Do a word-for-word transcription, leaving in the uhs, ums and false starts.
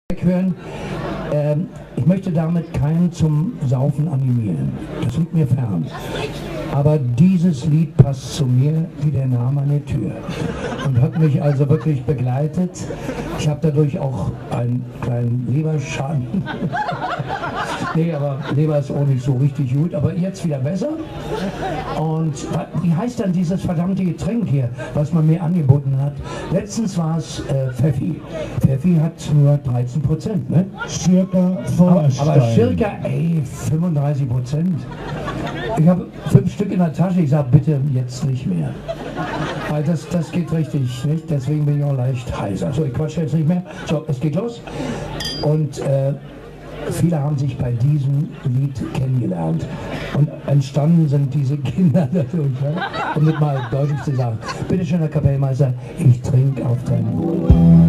hören. Ähm, ich möchte damit keinen zum Saufen animieren. Das liegt mir fern. Aber dieses Lied passt zu mir wie der Name an der Tür und hat mich also wirklich begleitet. Ich habe dadurch auch einen kleinen Leberschaden. Nee, aber Leber ist auch nicht so richtig gut, aber jetzt wieder besser. Und wie heißt dann dieses verdammte Getränk hier, was man mir angeboten hat? Letztens war es äh, Pfeffi. Pfeffi hat nur dreizehn Prozent, ne? Circa aber, aber circa, ey, fünfunddreißig Prozent. Ich habe fünf Stück in der Tasche, ich sage bitte jetzt nicht mehr. Weil das, das geht richtig, nicht? Deswegen bin ich auch leicht heiser. So, ich quatsche jetzt nicht mehr. So, es geht los. Und äh, viele haben sich bei diesem Lied kennengelernt. Und entstanden sind diese Kinder dadurch. Ne? Um mit mal deutlich zu sagen. Bitte schön, Herr Kapellmeister, ich trinke auf dein Wohl.